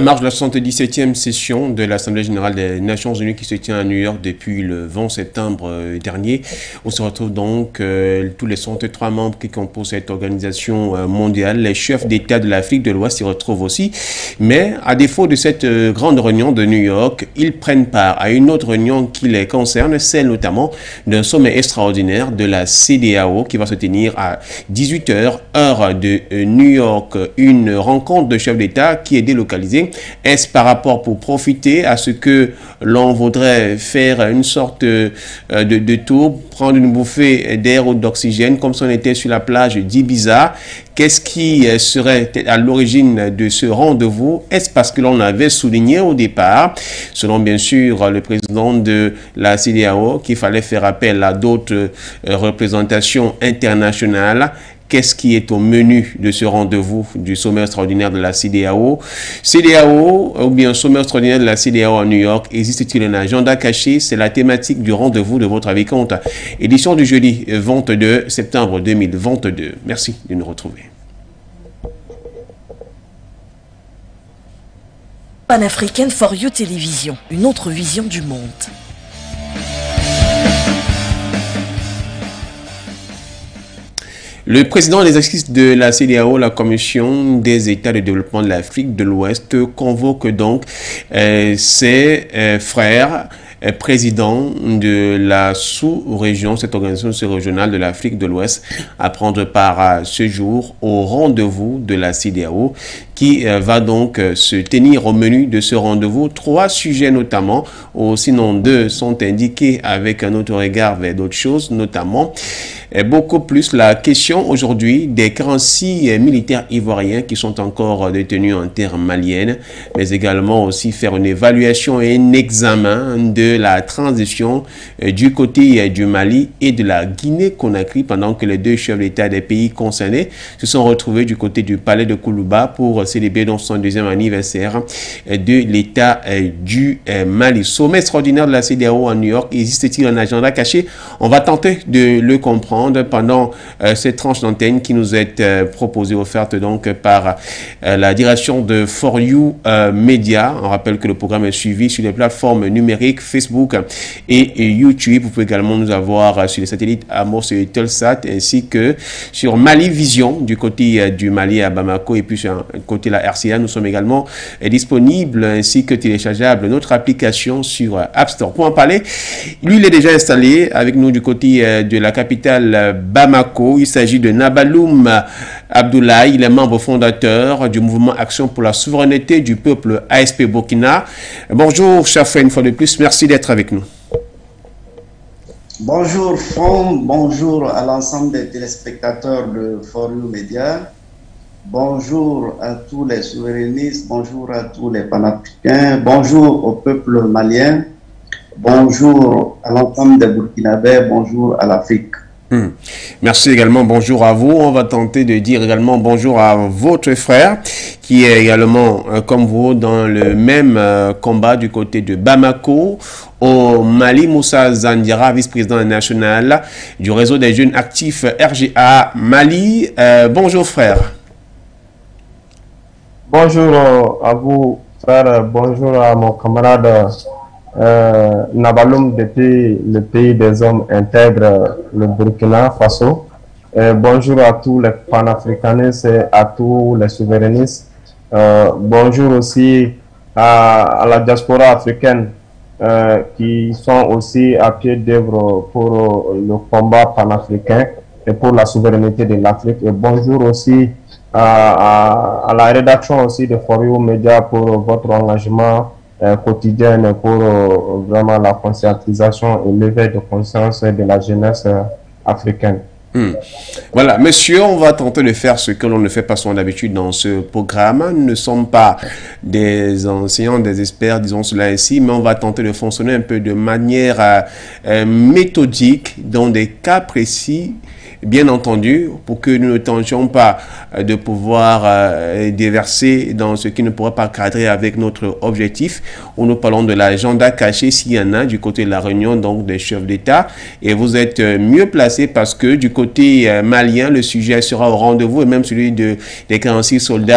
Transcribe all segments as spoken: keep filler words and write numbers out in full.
En marge de la soixante-dix-septième session de l'Assemblée générale des Nations unies qui se tient à New York depuis le vingt septembre dernier, on se retrouve donc euh, tous les soixante-trois membres qui composent cette organisation euh, mondiale. Les chefs d'État de l'Afrique de l'Ouest s'y retrouvent aussi. Mais à défaut de cette euh, grande réunion de New York, ils prennent part à une autre réunion qui les concerne, celle notamment d'un sommet extraordinaire de la C D A O qui va se tenir à dix-huit heures, heure de euh, New York. Une rencontre de chefs d'État qui est délocalisée. Est-ce par rapport pour profiter à ce que l'on voudrait faire une sorte de, de, de tour, prendre une bouffée d'air ou d'oxygène comme si on était sur la plage d'Ibiza? Qu'est-ce qui serait à l'origine de ce rendez-vous? Est-ce parce que l'on avait souligné au départ, selon bien sûr le président de la C D A O, qu'il fallait faire appel à d'autres représentations internationales? Qu'est-ce qui est au menu de ce rendez-vous du sommet extraordinaire de la C D A O? C D A O, ou bien sommet extraordinaire de la C D A O à New York, existe-t-il un agenda caché? C'est la thématique du rendez-vous de votre avis compte. Édition du jeudi vingt-deux septembre deux mille vingt-deux. Merci de nous retrouver. Pan-Africaine for You Télévision, une autre vision du monde. Le président des exercices de la C D A O, la Commission des États de développement de l'Afrique de l'Ouest, convoque donc euh, ses euh, frères euh, présidents de la sous-région, cette organisation sous-régionale de l'Afrique de l'Ouest, à prendre part à ce jour au rendez-vous de la C D A O qui euh, va donc euh, se tenir au menu de ce rendez-vous. Trois sujets notamment, ou sinon deux, sont indiqués avec un autre regard vers d'autres choses, notamment et beaucoup plus la question aujourd'hui des quarante-six militaires ivoiriens qui sont encore détenus en terre malienne, mais également aussi faire une évaluation et un examen de la transition du côté du Mali et de la Guinée-Conakry pendant que les deux chefs d'État des pays concernés se sont retrouvés du côté du palais de Koulouba pour célébrer donc son deuxième anniversaire de l'État du Mali. Sommet extraordinaire de la C D A O à New York, existe-t-il un agenda caché? On va tenter de le comprendre pendant euh, cette tranche d'antenne qui nous est euh, proposée, offerte donc par euh, la direction de For You euh, Media. On rappelle que le programme est suivi sur les plateformes numériques Facebook et, et YouTube. Vous pouvez également nous avoir euh, sur les satellites Amos et Telsat, ainsi que sur Mali Vision du côté euh, du Mali à Bamako, et puis sur le côté de la R C A. Nous sommes également euh, disponibles ainsi que téléchargeables notre application sur euh, App Store. Pour en parler, lui il est déjà installé avec nous du côté euh, de la capitale Bamako. Il s'agit de Nabaloum Abdoulaye. Il est membre fondateur du mouvement Action pour la souveraineté du peuple A S P Burkina. Bonjour, cher frère, une fois de plus, merci d'être avec nous. Bonjour, Fond. Bonjour à l'ensemble des téléspectateurs de For You Media. Bonjour à tous les souverainistes. Bonjour à tous les panafricains. Bonjour au peuple malien. Bonjour à l'ensemble des Burkinabés. Bonjour à l'Afrique. Hmm. Merci également, bonjour à vous. On va tenter de dire également bonjour à votre frère qui est également euh, comme vous dans le même euh, combat du côté de Bamako au Mali. Moussa Zandiara, vice-président national du réseau des jeunes actifs R G A Mali. Euh, bonjour frère. Bonjour à vous frère, bonjour à mon camarade Euh, Nabaloum depuis le pays des hommes intègres, le Burkina Faso. Euh, bonjour à tous les panafricanistes et à tous les souverainistes. Euh, bonjour aussi à, à la diaspora africaine euh, qui sont aussi à pied d'œuvre pour euh, le combat panafricain et pour la souveraineté de l'Afrique. Et bonjour aussi à, à, à la rédaction aussi de For You Media pour votre engagement Euh, quotidienne pour euh, vraiment la conscientisation et l'éveil de conscience de la jeunesse euh, africaine. Hmm. Voilà, monsieur, on va tenter de faire ce que l'on ne fait pas souvent d'habitude dans ce programme. Nous ne sommes pas des enseignants, des experts, disons cela ainsi, mais on va tenter de fonctionner un peu de manière euh, euh, méthodique dans des cas précis, bien entendu, pour que nous ne tentions pas euh, de pouvoir euh, déverser dans ce qui ne pourra pas cadrer avec notre objectif, où nous parlons de l'agenda caché, s'il y en a, du côté de la réunion donc des chefs d'État. Et vous êtes euh, mieux placé parce que du côté euh, malien, le sujet sera au rendez-vous, et même celui de, des quarante-six soldats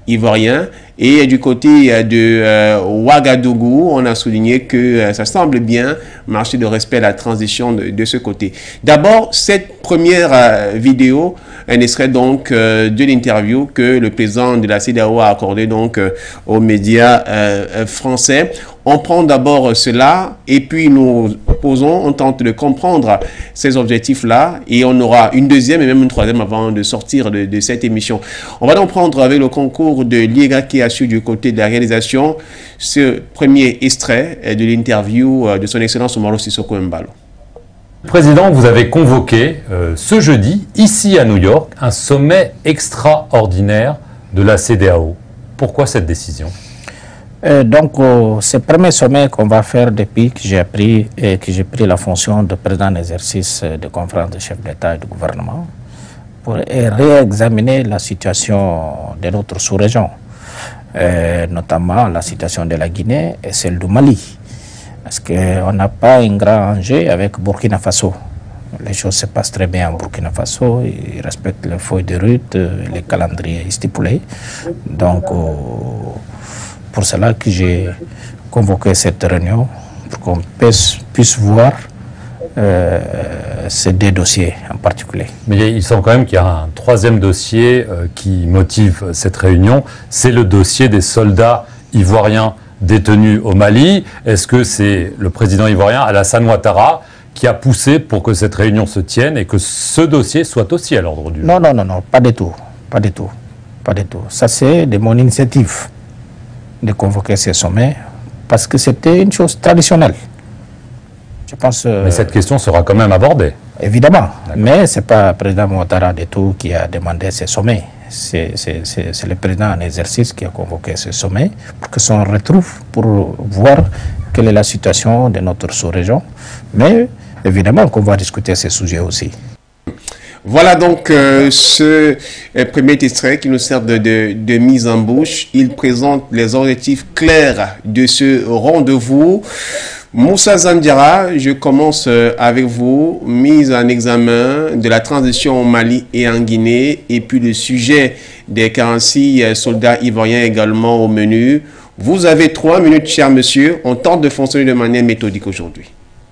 ivoirien. Et du côté de euh, Ouagadougou, on a souligné que euh, ça semble bien marcher de respect à la transition de, de ce côté. D'abord, cette première euh, vidéo, un extrait donc euh, de l'interview que le président de la CEDEAO a accordé donc euh, aux médias euh, français. On prend d'abord cela et puis nous posons, on tente de comprendre ces objectifs-là et on aura une deuxième et même une troisième avant de sortir de, de cette émission. On va donc prendre avec le concours de l'I E G A K du côté de la réalisation ce premier extrait de l'interview de son Excellence Umaro Sissoko Embalo. Président, vous avez convoqué euh, ce jeudi, ici à New York, un sommet extraordinaire de la CEDEAO. Pourquoi cette décision ? Euh, donc, euh, c'est le premier sommet qu'on va faire depuis que j'ai pris, et que j'ai pris la fonction de président d'exercice de conférence de chefs d'État et de gouvernement pour réexaminer la situation de notre sous-région, euh, notamment la situation de la Guinée et celle du Mali. Parce qu'on n'a pas un grand enjeu avec Burkina Faso. Les choses se passent très bien en Burkina Faso, ils respectent les feuilles de route, les calendriers stipulés. Donc, euh, pour cela que j'ai convoqué cette réunion, pour qu'on puisse, puisse voir euh, ces deux dossiers en particulier. Mais il semble quand même qu'il y a un troisième dossier euh, qui motive cette réunion, c'est le dossier des soldats ivoiriens détenus au Mali. Est-ce que c'est le président ivoirien Alassane Ouattara qui a poussé pour que cette réunion se tienne et que ce dossier soit aussi à l'ordre du jour? Non, non, non, non, pas du tout, pas du tout, pas du tout. Ça c'est de mon initiative de convoquer ces sommets parce que c'était une chose traditionnelle. Je pense. Euh, mais cette question sera quand même abordée. Évidemment, mais ce n'est pas le président Ouattara du tout qui a demandé ces sommets. C'est le président en exercice qui a convoqué ce sommet pour que s'en retrouve pour voir quelle est la situation de notre sous-région. Mais évidemment qu'on va discuter ces sujets aussi. Voilà donc euh, ce euh, premier extrait qui nous sert de, de, de mise en bouche. Il présente les objectifs clairs de ce rendez-vous. Moussa Zandiara, je commence avec vous. Mise en examen de la transition au Mali et en Guinée et puis le sujet des quarante-six soldats ivoiriens également au menu. Vous avez trois minutes, cher monsieur. On tente de fonctionner de manière méthodique aujourd'hui.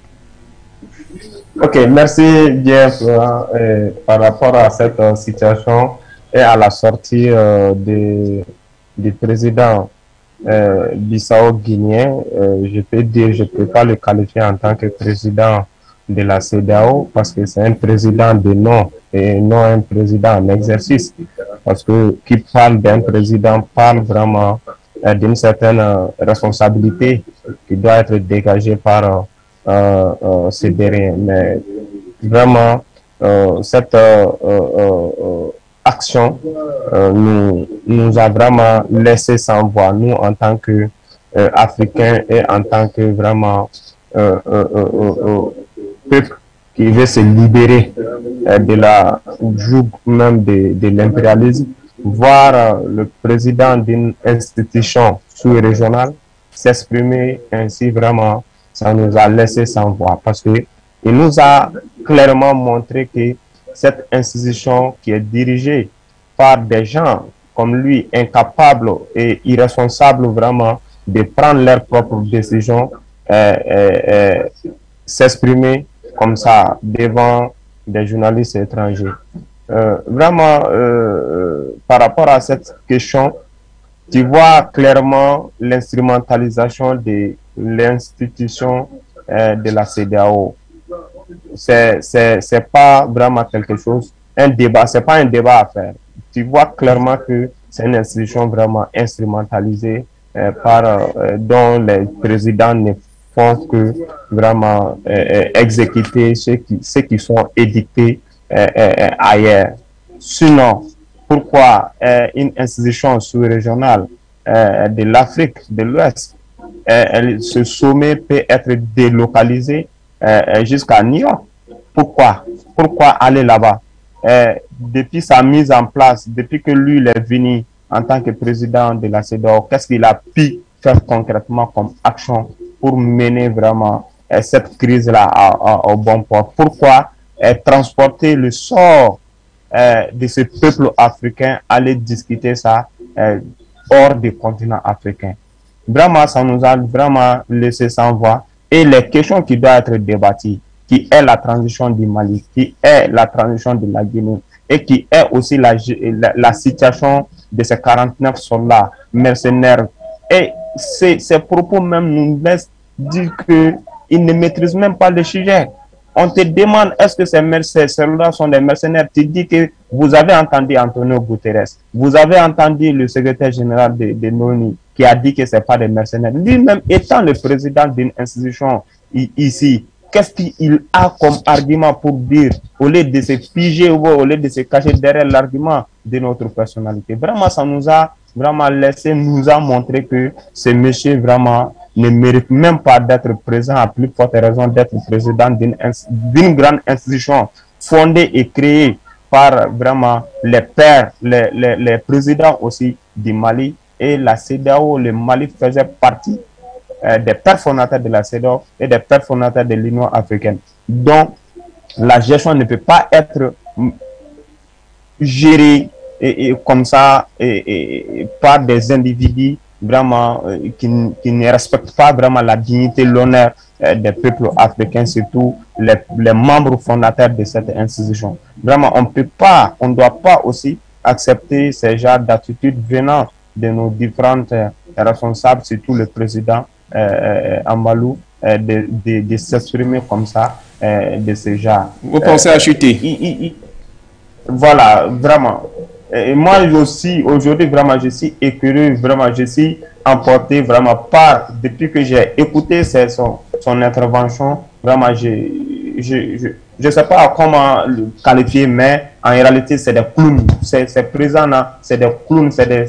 Ok, merci bien euh, par rapport à cette euh, situation et à la sortie euh, du, du président Euh, Bissau-Guinéen, euh, je peux dire, je ne peux pas le qualifier en tant que président de la CEDEAO parce que c'est un président de nom et non un président en exercice. Parce que qui parle d'un président parle vraiment euh, d'une certaine euh, responsabilité qui doit être dégagée par euh, euh, ces derniers. Mais vraiment, euh, cette euh, euh, euh, action euh, nous, nous a vraiment laissé sans voix, nous en tant que euh, Africains et en tant que vraiment euh, euh, euh, euh, peuple qui veut se libérer euh, de la joug même de, de l'impérialisme, voir euh, le président d'une institution sous-régionale s'exprimer ainsi, vraiment, ça nous a laissé sans voix parce que il nous a clairement montré que cette institution qui est dirigée par des gens comme lui, incapables et irresponsables vraiment de prendre leurs propres décisions, euh, euh, euh, s'exprimer comme ça devant des journalistes étrangers. Euh, vraiment, euh, par rapport à cette question, tu vois clairement l'instrumentalisation de l'institution euh, de la CEDEAO. C'est pas vraiment quelque chose, un débat, c'est pas un débat à faire. Tu vois clairement que c'est une institution vraiment instrumentalisée euh, par, euh, dont les présidents ne font que vraiment euh, exécuter ceux qui, ceux qui sont édictés euh, euh, ailleurs. Sinon, pourquoi euh, une institution sous-régionale euh, de l'Afrique de l'Ouest, euh, ce sommet peut être délocalisé Euh, jusqu'à New York? Pourquoi? Pourquoi aller là-bas? Euh, depuis sa mise en place, depuis que lui il est venu en tant que président de la CEDEAO, qu'est-ce qu'il a pu faire concrètement comme action pour mener vraiment euh, cette crise-là au bon port? Pourquoi euh, transporter le sort euh, de ce peuple africain, aller discuter ça euh, hors du continent africain. Vraiment, ça nous a vraiment laissé sans voix. Et les questions qui doivent être débattues, qui est la transition du Mali, qui est la transition de la Guinée, et qui est aussi la, la, la situation de ces quarante-neuf soldats mercenaires. Et ces, ces propos même nous laissent dire qu'ils ne maîtrisent même pas le sujet. On te demande, est-ce que ces, ces soldats sont des mercenaires? Tu dis que vous avez entendu Antonio Guterres, vous avez entendu le secrétaire général de, de l'ONU qui a dit que ce n'est pas des mercenaires. Lui-même étant le président d'une institution ici, qu'est-ce qu'il a comme argument pour dire, au lieu de se figer ou au lieu de se cacher derrière l'argument de notre personnalité? Vraiment, ça nous a vraiment laissé, nous a montré que ce monsieur vraiment ne mérite même pas d'être présent, à plus forte raison d'être président d'une grande institution fondée et créée par vraiment les pères, les, les, les présidents aussi du Mali et la CEDEAO. Le Mali faisait partie euh, des pères fondateurs de la CEDEAO et des pères fondateurs de l'Union africaine. Donc, la gestion ne peut pas être gérée et, et comme ça et, et, par des individus vraiment euh, qui, qui ne respectent pas vraiment la dignité, l'honneur euh, des peuples africains, surtout les, les membres fondateurs de cette institution. Vraiment, on ne peut pas, on ne doit pas aussi accepter ces genres d'attitudes venant de nos différentes euh, responsables, surtout le président euh, Ambalou, euh, de, de, de s'exprimer comme ça, euh, de ce genre. Vous pensez euh, à chuter? il, il, il, Voilà, vraiment. Et moi aussi, aujourd'hui, vraiment, je suis écœuré, vraiment, je suis emporté, vraiment, par, depuis que j'ai écouté ses, son, son intervention, vraiment, je je, je, je sais pas comment le qualifier, mais en réalité, c'est des clowns. C'est présent là, c'est des clowns, c'est des,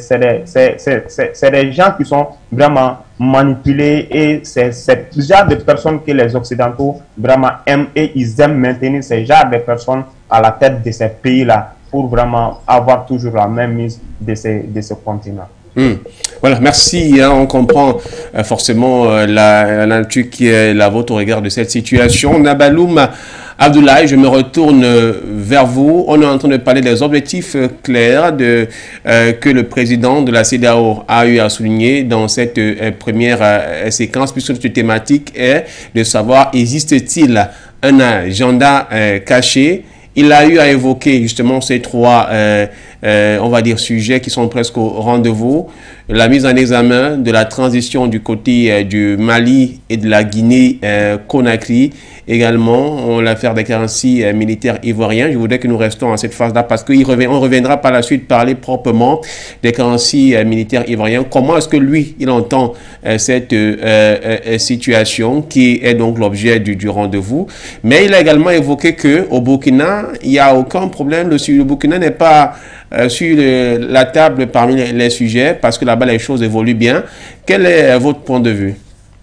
des, des gens qui sont vraiment manipulés et c'est ce genre de personnes que les Occidentaux vraiment aiment et ils aiment maintenir ces genres de personnes à la tête de ces pays-là pour vraiment avoir toujours la même mise de ce, de ce continent. Mmh. Voilà, merci. Hein, on comprend euh, forcément euh, la, la nature qui est la vôtre au regard de cette situation. Nabaloum Abdoulaye, je me retourne euh, vers vous. On est en train de parler des objectifs euh, clairs de, euh, que le président de la CEDEAO a eu à souligner dans cette euh, première euh, séquence, puisque notre thématique est de savoir existe-t-il un agenda euh, caché. Il a eu à évoquer justement ces trois, euh, euh, on va dire, sujets qui sont presque au rendez-vous. La mise en examen de la transition du côté euh, du Mali et de la Guinée-Conakry. Euh, Également, l'affaire des currencies euh, militaires ivoiriens. Je voudrais que nous restons à cette phase-là parce qu'on revient, reviendra par la suite parler proprement des currencies euh, militaires ivoiriens. Comment est-ce que lui, il entend euh, cette euh, euh, situation qui est donc l'objet du, du rendez-vous. Mais il a également évoqué qu'au Burkina, il n'y a aucun problème. Le, le Burkina n'est pas euh, sur le, la table parmi les, les sujets parce que là-bas, les choses évoluent bien. Quel est euh, votre point de vue?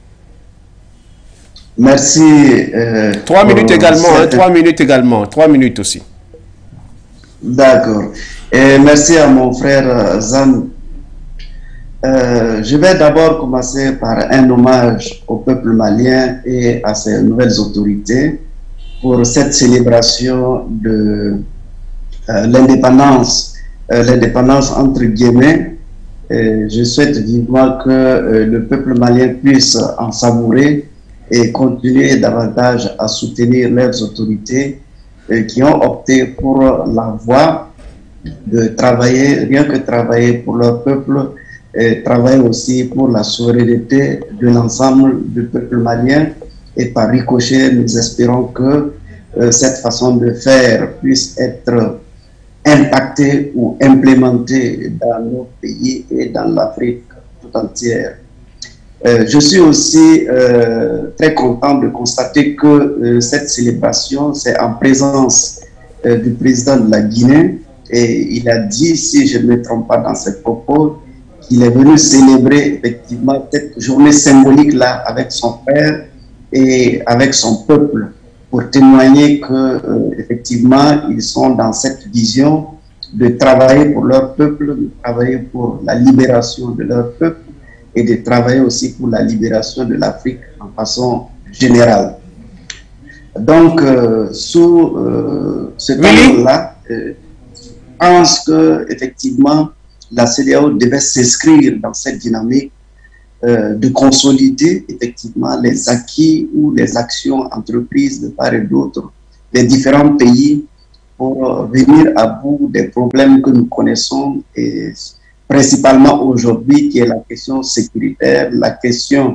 Merci. Euh, trois minutes également, hein, trois minutes également, trois minutes aussi. D'accord. Et merci à mon frère Zan. Euh, je vais d'abord commencer par un hommage au peuple malien et à ses nouvelles autorités pour cette célébration de euh, l'indépendance, euh, l'indépendance entre guillemets. Et je souhaite vivement que euh, le peuple malien puisse en savourer et continuer davantage à soutenir leurs autorités euh, qui ont opté pour la voie de travailler, rien que travailler pour leur peuple, et travailler aussi pour la souveraineté de l'ensemble du peuple malien. Et par ricochet, nous espérons que euh, cette façon de faire puisse être impactée ou implémentée dans nos pays et dans l'Afrique tout entière. Euh, je suis aussi euh, très content de constater que euh, cette célébration, c'est en présence euh, du président de la Guinée. Et il a dit, si je ne me trompe pas dans ses propos, qu'il est venu célébrer effectivement cette journée symbolique-là avec son père et avec son peuple pour témoigner que euh, effectivement ils sont dans cette vision de travailler pour leur peuple, de travailler pour la libération de leur peuple et de travailler aussi pour la libération de l'Afrique en façon générale. Donc, euh, sous euh, ce temps-là, euh, je pense que effectivement la C E D E A O devait s'inscrire dans cette dynamique euh, de consolider effectivement les acquis ou les actions entreprises de part et d'autre des différents pays pour venir à bout des problèmes que nous connaissons, et principalement aujourd'hui, qui est la question sécuritaire, la question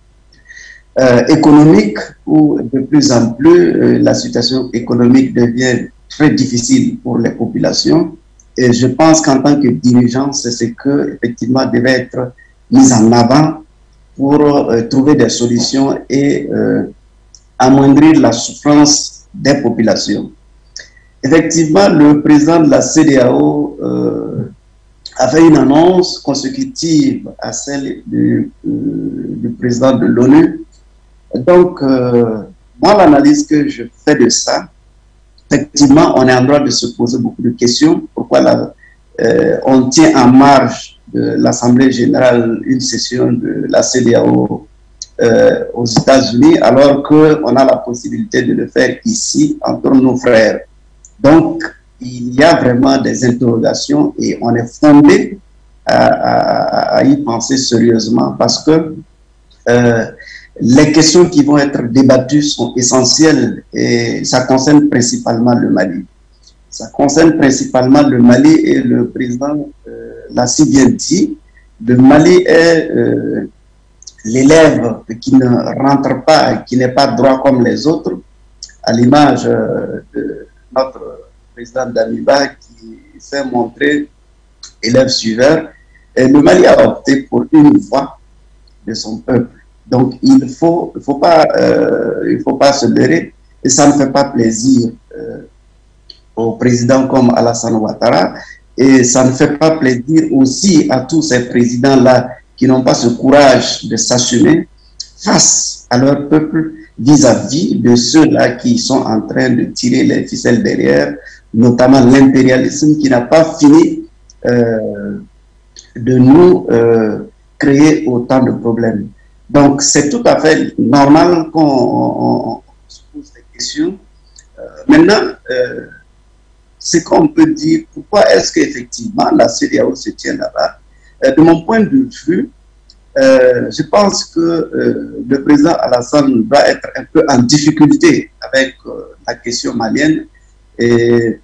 euh, économique, où de plus en plus euh, la situation économique devient très difficile pour les populations. Et je pense qu'en tant que dirigeant, c'est ce que effectivement devait être mis en avant pour euh, trouver des solutions et euh, amoindrir la souffrance des populations. Effectivement, le président de la C E D E A O euh, a fait une annonce consécutive à celle du, euh, du président de l'ONU. Donc, euh, moi, l'analyse que je fais de ça, effectivement, on est en droit de se poser beaucoup de questions. Pourquoi la, euh, on tient en marge de l'Assemblée générale une session de la C E D E A O euh, aux États-Unis, alors qu'on a la possibilité de le faire ici entre nos frères. Donc, il y a vraiment des interrogations et on est fondé à, à, à y penser sérieusement parce que euh, les questions qui vont être débattues sont essentielles et ça concerne principalement le Mali. Ça concerne principalement le Mali et le président euh, l'a si bien dit. Le Mali est euh, l'élève qui ne rentre pas, qui n'est pas droit comme les autres, à l'image euh, de notre président Damiba qui s'est montré élève suiveur. Et le Mali a opté pour une voix de son peuple. Donc il ne faut, faut, pas, euh, il faut pas se leurrer et ça ne fait pas plaisir euh, au président comme Alassane Ouattara et ça ne fait pas plaisir aussi à tous ces présidents-là qui n'ont pas ce courage de s'assumer face à leur peuple vis-à-vis de ceux-là qui sont en train de tirer les ficelles derrière, notamment l'impérialisme qui n'a pas fini euh, de nous euh, créer autant de problèmes. Donc c'est tout à fait normal qu'on se pose des questions. Euh, maintenant, euh, c'est qu'on peut dire, pourquoi est-ce qu'effectivement la C E D E A O se tient là-bas? euh, De mon point de vue, Euh, je pense que euh, le président Alassane va être un peu en difficulté avec euh, la question malienne et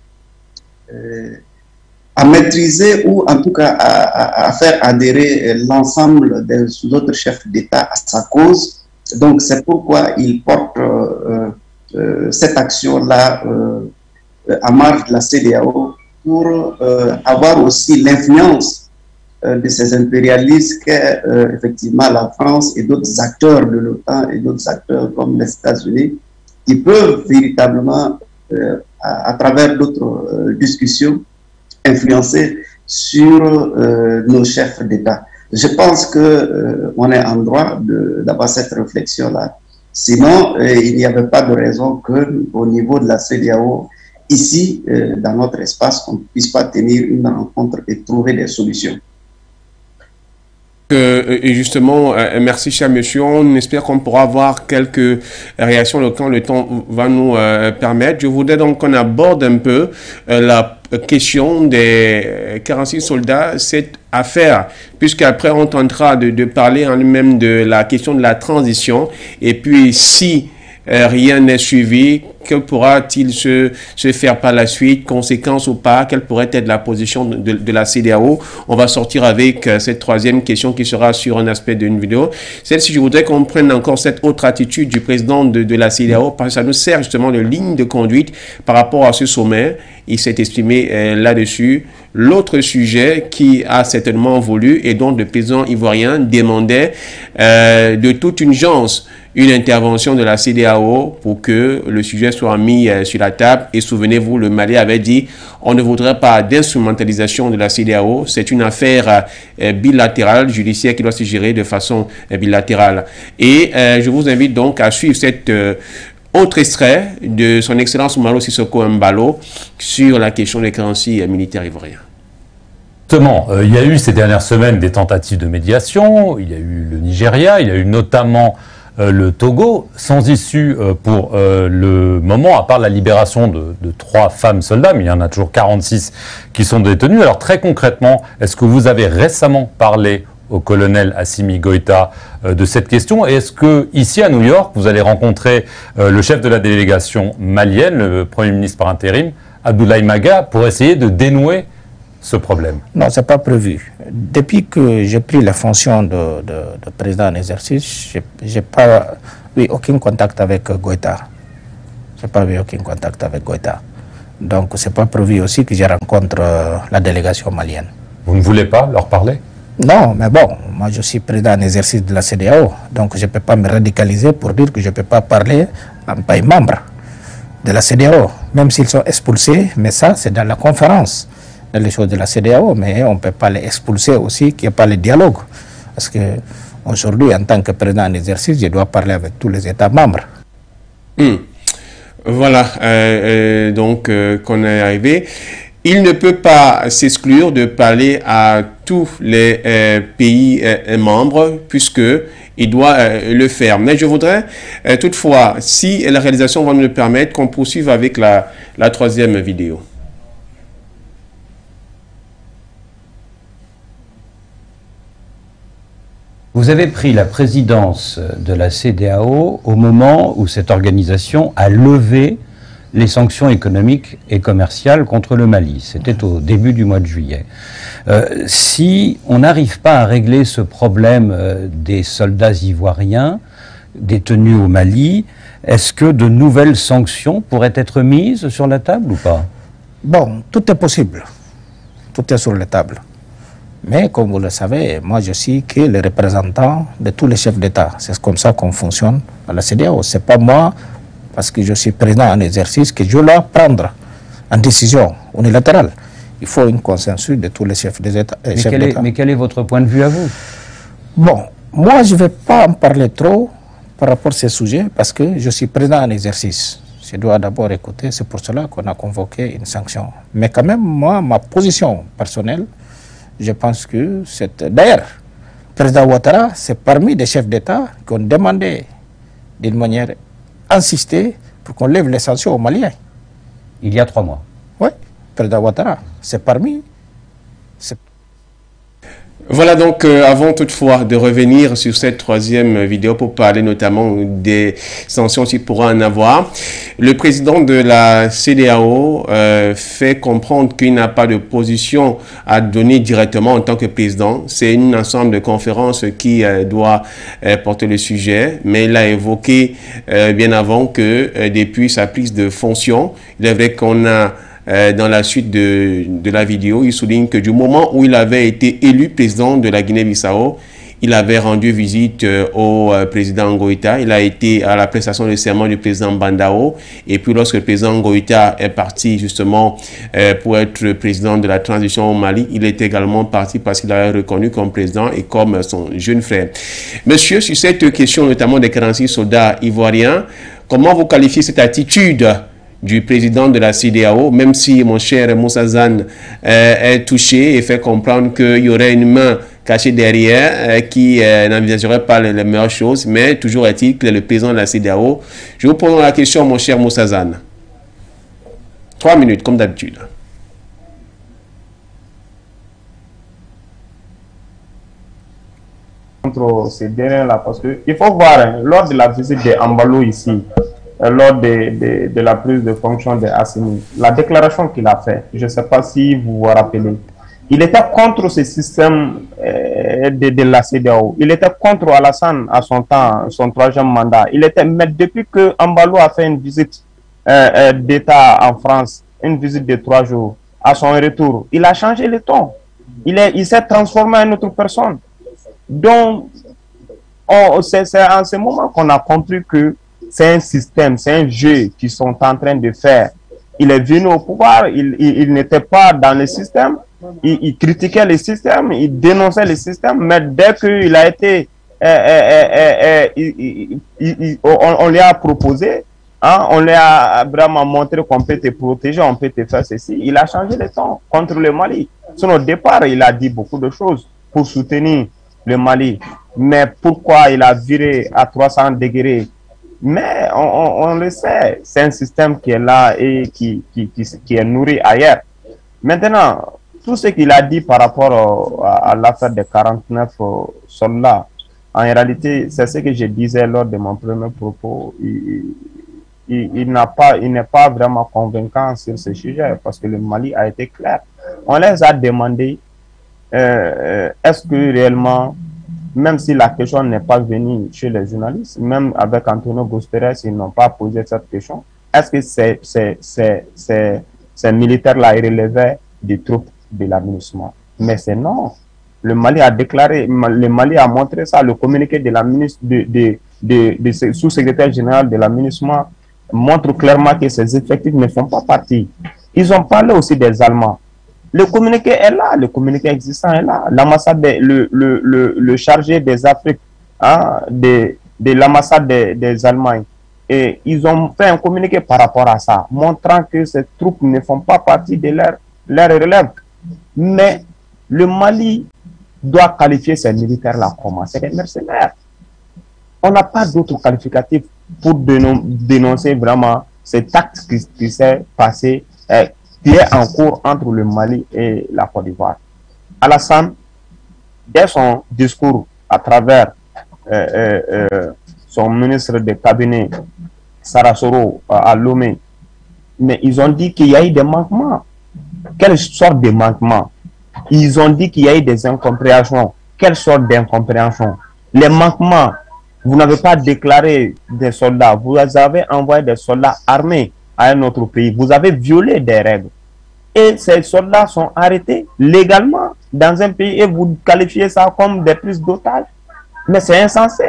euh, à maîtriser ou en tout cas à, à, à faire adhérer l'ensemble des autres chefs d'État à sa cause. Donc c'est pourquoi il porte euh, euh, cette action-là euh, à marge de la C E D E A O pour euh, avoir aussi l'influence de ces impérialistes qu'est euh, effectivement la France et d'autres acteurs de l'OTAN et d'autres acteurs comme les États-Unis qui peuvent véritablement, euh, à, à travers d'autres euh, discussions, influencer sur euh, nos chefs d'État. Je pense qu'on euh, est en droit d'avoir cette réflexion-là. Sinon, euh, il n'y avait pas de raison qu'au niveau de la C E D E A O, ici, euh, dans notre espace, on ne puisse pas tenir une rencontre et trouver des solutions. Euh, et justement, euh, merci cher monsieur, on espère qu'on pourra avoir quelques réactions quand le temps va nous euh, permettre. Je voudrais donc qu'on aborde un peu euh, la question des quarante-six soldats, cette affaire, puisqu'après on tentera de, de parler en lui-même de la question de la transition, et puis si euh, rien n'est suivi, que pourra-t-il se, se faire par la suite, conséquences ou pas, quelle pourrait être la position de, de, de la C E D E A O. On va sortir avec euh, cette troisième question qui sera sur un aspect d'une vidéo. Celle-ci, je voudrais qu'on prenne encore cette autre attitude du président de, de la C E D E A O, parce que ça nous sert justement de ligne de conduite par rapport à ce sommet. Il s'est exprimé euh, là-dessus. L'autre sujet qui a certainement voulu et dont le président ivoirien demandait euh, de toute urgence une intervention de la C E D E A O pour que le sujet soit mis euh, sur la table. Et souvenez-vous, le Mali avait dit on ne voudrait pas d'instrumentalisation de la C E D E A O. C'est une affaire euh, bilatérale, judiciaire qui doit se gérer de façon euh, bilatérale. Et euh, je vous invite donc à suivre cette euh, autre extrait de son Excellence Umaro Sissoko Embalo sur la question des currencies militaires ivoiriens. Justement, euh, il y a eu ces dernières semaines des tentatives de médiation, il y a eu le Nigeria, il y a eu notamment euh, le Togo, sans issue euh, pour euh, le moment, à part la libération de, de trois femmes soldats, mais il y en a toujours quarante-six qui sont détenues. Alors très concrètement, est-ce que vous avez récemment parlé au colonel Assimi Goïta euh, de cette question? Et est-ce que ici à New York, vous allez rencontrer euh, le chef de la délégation malienne, le Premier ministre par intérim, Abdoulaye Maga, pour essayer de dénouer ce problème? Non, ce n'est pas prévu. Depuis que j'ai pris la fonction de, de, de président en exercice, je n'ai pas eu aucun contact avec Goïta. Je n'ai pas eu aucun contact avec Goïta. Donc, ce n'est pas prévu aussi que je rencontre euh, la délégation malienne. Vous ne voulez pas leur parler? Non, mais bon, moi je suis président en exercice de la C E D E A O, donc je ne peux pas me radicaliser pour dire que je ne peux pas parler à un pays membre de la C E D E A O, même s'ils sont expulsés, mais ça c'est dans la conférence, dans les choses de la C E D E A O, mais on ne peut pas les expulser aussi, qu'il n'y ait pas le dialogue. Parce que aujourd'hui, en tant que président en exercice, je dois parler avec tous les États membres. Mmh. Voilà, euh, euh, donc euh, qu'on est arrivé. Il ne peut pas s'exclure de parler à tous les euh, pays euh, membres, puisqu'il doit euh, le faire. Mais je voudrais euh, toutefois, si la réalisation va nous le permettre, qu'on poursuive avec la, la troisième vidéo. Vous avez pris la présidence de la C E D E A O au moment où cette organisation a levé les sanctions économiques et commerciales contre le Mali. C'était au début du mois de juillet. Euh, si on n'arrive pas à régler ce problème euh, des soldats ivoiriens détenus au Mali, est-ce que de nouvelles sanctions pourraient être mises sur la table ou pas? Bon, tout est possible. Tout est sur la table. Mais comme vous le savez, moi je suis que le représentant de tous les chefs d'État. C'est comme ça qu'on fonctionne à la C E D E A O. Ce n'est pas moi, parce que je suis président en exercice, que je dois prendre une décision unilatérale. Il faut un consensus de tous les chefs d'État. Mais, quel est, mais quel est votre point de vue à vous? Bon, moi je ne vais pas en parler trop par rapport à ces sujets, parce que je suis président en exercice. Je dois d'abord écouter, c'est pour cela qu'on a convoqué une sanction. Mais quand même, moi, ma position personnelle, je pense que c'est... D'ailleurs, le président Ouattara, c'est parmi les chefs d'État qui ont demandé d'une manière insisté pour qu'on lève les sanctions aux Maliens. Il y a trois mois. Oui, président Ouattara, c'est parmi. Voilà donc, euh, avant toutefois de revenir sur cette troisième vidéo pour parler notamment des sanctions qu'il pourra en avoir, le président de la C E D E A O euh, fait comprendre qu'il n'a pas de position à donner directement en tant que président. C'est un ensemble de conférences qui euh, doit euh, porter le sujet, mais il a évoqué euh, bien avant que euh, depuis sa prise de fonction, il est vrai qu'on a Euh, dans la suite de, de la vidéo, il souligne que du moment où il avait été élu président de la Guinée-Bissau, il avait rendu visite euh, au euh, président Goïta. Il a été à la prestation de serment du président Bandao. Et puis lorsque le président Goïta est parti justement euh, pour être président de la transition au Mali, il est également parti parce qu'il avait reconnu comme président et comme son jeune frère. Monsieur, sur cette question notamment des quarante-six soldats ivoiriens, comment vous qualifiez cette attitude du président de la C E D E A O, même si mon cher Moussa Zane euh, est touché et fait comprendre qu'il y aurait une main cachée derrière euh, qui euh, n'envisagerait pas les, les meilleures choses, mais toujours est-il qu'il est le président de la C E D E A O. Je vous pose la question, mon cher Moussa Zane. Trois minutes, comme d'habitude. Contre ces derniers-là, parce qu'il faut voir, hein, lors de la visite de Ambalo ici, lors de, de, de la prise de fonction de Assimi, la déclaration qu'il a faite, je ne sais pas si vous vous rappelez, il était contre ce système euh, de, de la C E D E A O. Il était contre Alassane à son temps, son troisième mandat. Il était, mais depuis que Ambalo a fait une visite euh, euh, d'État en France, une visite de trois jours, à son retour, il a changé le ton. Il est, il s'est transformé en une autre personne. Donc, c'est en ce moment qu'on a compris que c'est un système, c'est un jeu qu'ils sont en train de faire. Il est venu au pouvoir, il, il, il n'était pas dans le système, il, il critiquait le système, il dénonçait le système, mais dès qu'il a été, euh, euh, euh, euh, il, il, il, on, on lui a proposé, hein, on lui a vraiment montré qu'on peut te protéger, on peut te faire ceci, il a changé le ton contre le Mali. Son au départ, il a dit beaucoup de choses pour soutenir le Mali. Mais pourquoi il a viré à trois cents degrés? Mais on, on, on le sait, c'est un système qui est là et qui, qui, qui, qui est nourri ailleurs. Maintenant, tout ce qu'il a dit par rapport à, à l'affaire des quarante-neuf soldats, en réalité, c'est ce que je disais lors de mon premier propos. Il, il, il n'a pas, il n'est pas vraiment convaincant sur ce sujet parce que le Mali a été clair. On les a demandé euh, est-ce que réellement, même si la question n'est pas venue chez les journalistes, même avec Antonio Guterres, ils n'ont pas posé cette question. Est-ce que ces, ces, ces, ces, ces militaires-là relevaient des troupes de l'aménagement? Mais c'est non. Le Mali a déclaré, le Mali a montré ça, le communiqué de la ministre, de, de, de, de, de sous-secrétaire général de l'aménagement montre clairement que ces effectifs ne font pas partie. Ils ont parlé aussi des Allemands. Le communiqué est là, le communiqué existant est là. L'ambassade, le, le, le, le chargé des Afriques, hein, de, de l'ambassade des, des Allemands, et ils ont fait un communiqué par rapport à ça, montrant que ces troupes ne font pas partie de leur, leur relève. Mais le Mali doit qualifier ces militaires-là comment? C'est des mercenaires. On n'a pas d'autres qualificatifs pour dénoncer vraiment cet acte qui, qui s'est passé, eh, qui est en cours entre le Mali et la Côte d'Ivoire. Alassane, dès son discours à travers euh, euh, euh, son ministre de cabinet, Sarasoro, euh, à Lomé, mais ils ont dit qu'il y a eu des manquements. Quelle sorte de manquements? Ils ont dit qu'il y a eu des incompréhensions. Quelle sorte d'incompréhension? Les manquements, vous n'avez pas déclaré des soldats, vous avez envoyé des soldats armés à un autre pays, vous avez violé des règles. Et ces soldats sont arrêtés légalement dans un pays et vous qualifiez ça comme des prises d'otages. Mais c'est insensé.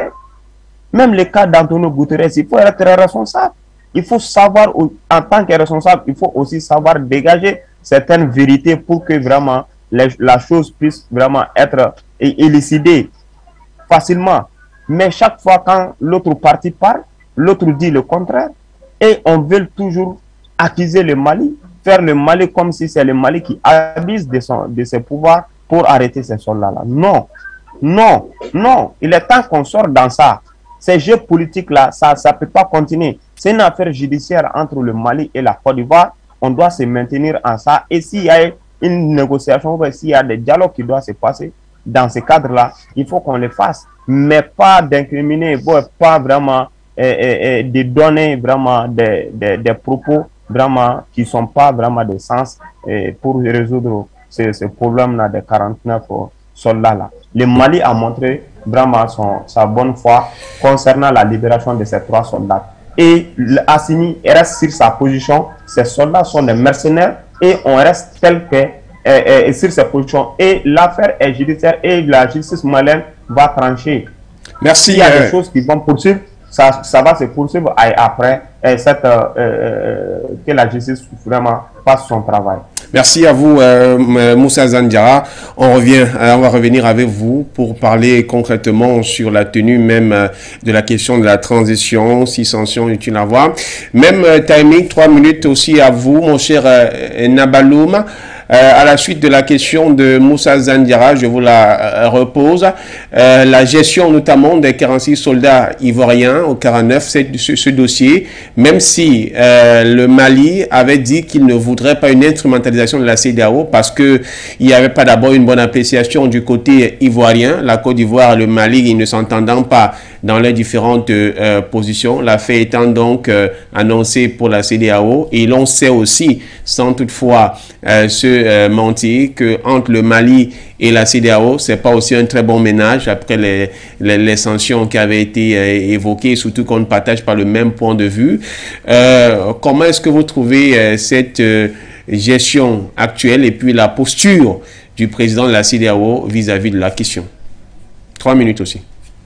Même le cas d'Antonio Guterres, il faut être responsable. Il faut savoir, en tant que responsable, il faut aussi savoir dégager certaines vérités pour que vraiment les, la chose puisse vraiment être élucidée facilement. Mais chaque fois quand l'autre partie parle, l'autre dit le contraire. Et on veut toujours accuser le Mali, faire le Mali comme si c'est le Mali qui abuse de, son, de ses pouvoirs pour arrêter ces soldats-là. Non, non, non. Il est temps qu'on sorte dans ça. Ces jeux politiques-là, ça ne peut pas continuer. C'est une affaire judiciaire entre le Mali et la Côte d'Ivoire. On doit se maintenir en ça. Et s'il y a une négociation, s'il y a des dialogues qui doivent se passer dans ce cadre-là, il faut qu'on les fasse. Mais pas d'incriminer, pas vraiment eh, eh, de donner vraiment des, des, des propos vraiment qui ne sont pas vraiment de sens eh, pour résoudre ce, ce problème-là des quarante-neuf soldats-là. Le Mali a montré vraiment son, sa bonne foi concernant la libération de ces trois soldats. Et Assimi reste sur sa position. Ces soldats sont des mercenaires et on reste tel que et, et, sur ces positions. Et l'affaire est judiciaire et la justice malienne va trancher. Merci. Il y a euh... des choses qui vont poursuivre. Ça, ça va se poursuivre après et cette, euh, euh, que la justice vraiment fasse son travail. Merci à vous, euh, Moussa Zandiara. On revient, on va revenir avec vous pour parler concrètement sur la tenue même euh, de la question de la transition, si sanction est une à voir. Même euh, timing, trois minutes aussi à vous, mon cher euh, Nabaloum. Euh, à la suite de la question de Moussa Zandiara, je vous la euh, repose. Euh, la gestion notamment des quarante-six soldats ivoiriens au quarante-neuf, c'est ce, ce dossier, même si euh, le Mali avait dit qu'il ne voudrait pas une instrumentalisation de la C E D E A O parce qu'il n'y avait pas d'abord une bonne appréciation du côté ivoirien, la Côte d'Ivoire et le Mali, ils ne s'entendant pas dans les différentes euh, positions, la fait étant donc euh, annoncée pour la C E D E A O. Et l'on sait aussi, sans toutefois euh, se euh, mentir, que entre le Mali et la C E D E A O, c'est pas aussi un très bon ménage après les, les, les sanctions qui avaient été euh, évoquées, surtout qu'on ne partage pas le même point de vue. Euh, comment est-ce que vous trouvez euh, cette euh, gestion actuelle et puis la posture du président de la C E D E A O vis-à-vis de la question? Trois minutes aussi.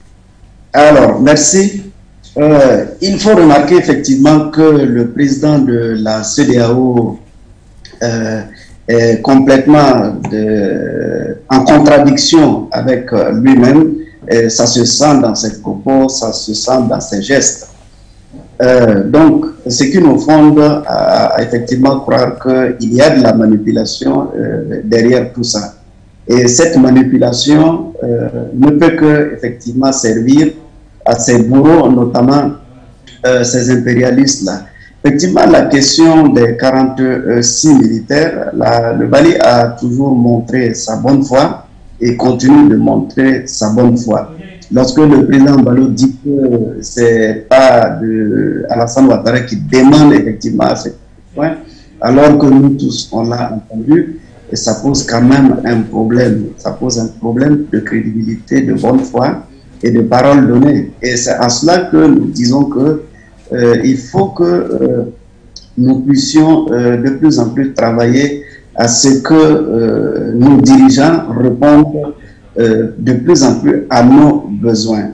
Alors, merci. Euh, il faut remarquer effectivement que le président de la C E D E A O euh, est complètement de, en contradiction avec lui-même. Et ça se sent dans ses propos, ça se sent dans ses gestes. Euh, donc, ce qui nous fonde à, à effectivement croire qu'il y a de la manipulation euh, derrière tout ça. Et cette manipulation euh, ne peut que effectivement servir à ces bourreaux, notamment euh, ces impérialistes-là. Effectivement, la question des quarante-six militaires, la, le Mali a toujours montré sa bonne foi et continue de montrer sa bonne foi. Lorsque le président Balo dit que c'est pas de Alassane Ouattara qui demande effectivement ce point, alors que nous tous on l'a entendu, et ça pose quand même un problème. Ça pose un problème de crédibilité, de bonne foi et de parole donnée. Et c'est en cela que nous disons que euh, il faut que euh, nous puissions euh, de plus en plus travailler à ce que euh, nos dirigeants répondent euh, de plus en plus à nos besoins.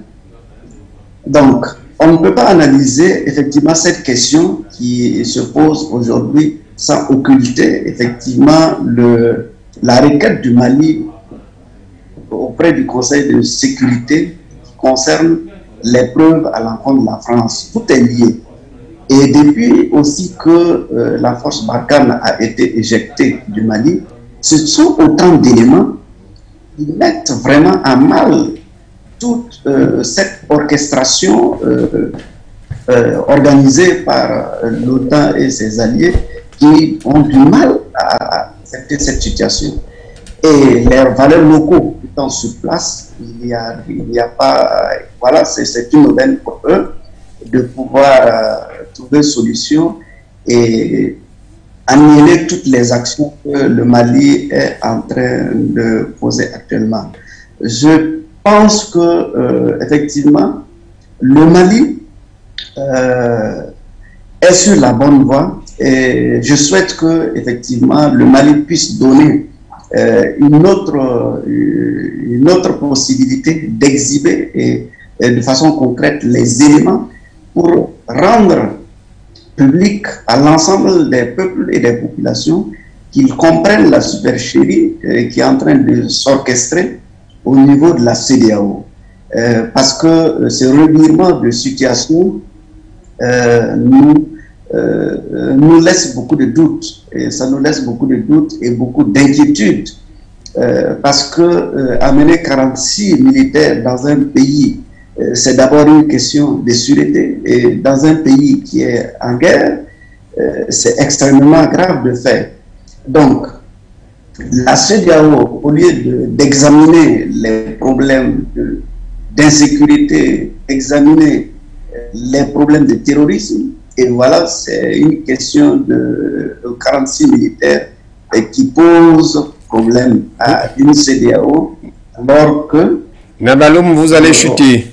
Donc, on ne peut pas analyser effectivement cette question qui se pose aujourd'hui sans occulter effectivement le, la requête du Mali auprès du Conseil de sécurité qui concerne les preuves à l'encontre de la France. Tout est lié. Et depuis aussi que euh, la force Barkhane a été éjectée du Mali, ce sont autant d'éléments qui mettent vraiment à mal toute euh, cette orchestration euh, euh, organisée par l'OTAN et ses alliés qui ont du mal à accepter cette situation. Et les valeurs locaux étant sur place, il n'y a, il y a pas... Voilà, c'est une aubaine pour eux de pouvoir euh, trouver une solution et annuler toutes les actions que le Mali est en train de poser actuellement. Je pense que euh, effectivement, le Mali euh, est sur la bonne voie et je souhaite que effectivement le Mali puisse donner euh, une autre une autre possibilité d'exhiber et, et de façon concrète les éléments pour rendre public à l'ensemble des peuples et des populations qu'ils comprennent la supercherie euh, qui est en train de s'orchestrer au niveau de la C D A O. Euh, parce que euh, ce revirement de situation euh, nous, euh, nous laisse beaucoup de doutes. Et ça nous laisse beaucoup de doutes et beaucoup d'inquiétudes. Euh, parce que euh, amener quarante-six militaires dans un pays, euh, c'est d'abord une question de sûreté. Et dans un pays qui est en guerre, euh, c'est extrêmement grave de faire. Donc, la C D A O, au lieu d'examiner de, les problèmes d'insécurité, examiner les problèmes de terrorisme, et voilà, c'est une question de, de quarante-six militaires qui pose problème à une C D A O, alors que... Nabaloum, vous allez chuter.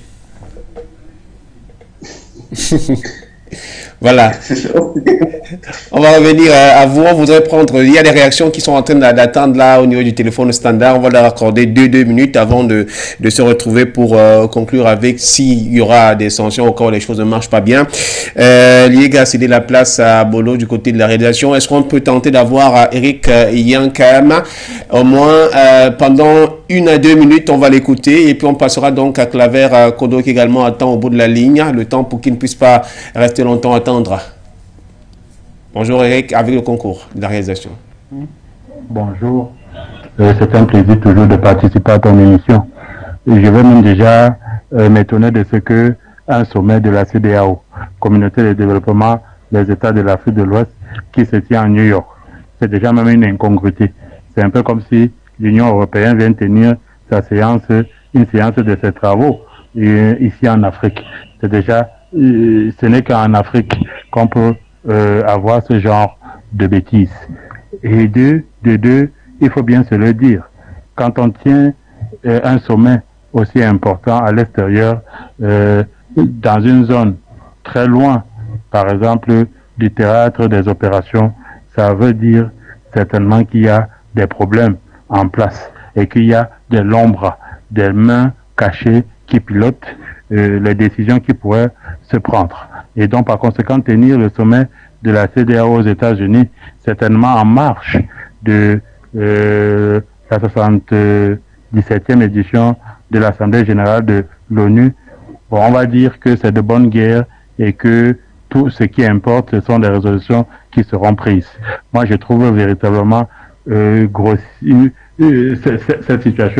Voilà. On va revenir à vous. On voudrait prendre... Il y a des réactions qui sont en train d'attendre là au niveau du téléphone standard. On va leur accorder deux, deux minutes avant de, de se retrouver pour euh, conclure avec s'il y aura des sanctions au cas où les choses ne marchent pas bien. Euh, Liega a cédé la place à Bolo du côté de la réalisation. Est-ce qu'on peut tenter d'avoir Eric Yankama au moins euh, pendant une à deux minutes? On va l'écouter et puis on passera donc à Claver Kodo qui également attend au bout de la ligne. Le temps pour qu'il ne puisse pas rester longtemps à attendre. Bonjour Eric, avec le concours de la réalisation. Bonjour, euh, c'est un plaisir toujours de participer à ton émission. Et je vais même déjà euh, m'étonner de ce que un sommet de la C D A O, Communauté de développement des États de l'Afrique de l'Ouest, qui se tient à New York. C'est déjà même une incongruité. C'est un peu comme si l'Union européenne vient tenir sa séance, une séance de ses travaux euh, ici en Afrique. C'est déjà ce n'est qu'en Afrique qu'on peut euh, avoir ce genre de bêtises. Et deux, de deux, il faut bien se le dire. Quand on tient euh, un sommet aussi important à l'extérieur, euh, dans une zone très loin, par exemple, du théâtre des opérations, ça veut dire certainement qu'il y a des problèmes en place et qu'il y a de l'ombre, des mains cachées qui pilotent Euh, les décisions qui pourraient se prendre. Et donc, par conséquent, tenir le sommet de la C D A O aux États-Unis, certainement en marche de euh, la soixante-dix-septième édition de l'Assemblée générale de l'ONU. Bon, on va dire que c'est de bonne guerre et que tout ce qui importe, ce sont des résolutions qui seront prises. Moi, je trouve véritablement euh, grossi, euh, cette situation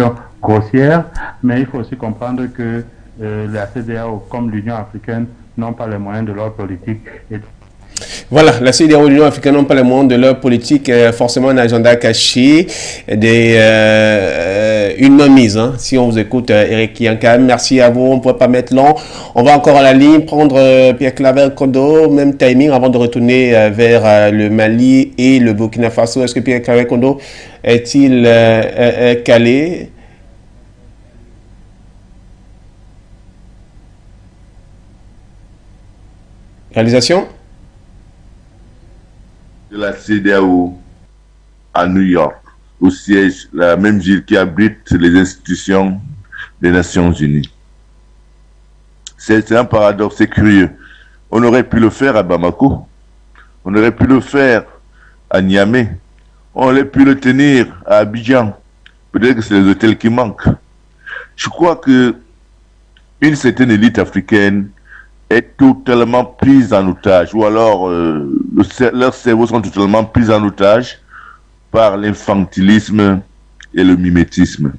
grossière, mais il faut aussi comprendre que euh, la C E D E A O comme l'Union africaine n'ont pas les moyens de leur politique. Et voilà, la C E D E A O et l'Union africaine n'ont pas les moyens de leur politique, euh, forcément un agenda caché, des, euh, une mainmise, hein, si on vous écoute, euh, Eric Yankan. Merci à vous, on ne pourrait pas mettre long. On va encore à la ligne prendre euh, Pierre Claver Kondo, même timing avant de retourner euh, vers euh, le Mali et le Burkina Faso. Est-ce que Pierre Claver Kondo est-il euh, euh, calé? Réalisation de la C E D E A O à New York, au siège, la même ville qui abrite les institutions des Nations Unies. C'est un paradoxe, c'est curieux. On aurait pu le faire à Bamako, on aurait pu le faire à Niamey, on aurait pu le tenir à Abidjan. Peut-être que c'est les hôtels qui manquent. Je crois que une certaine élite africaine est totalement prise en otage, ou alors euh, le, leurs cerveaux sont totalement pris en otage par l'infantilisme et le mimétisme.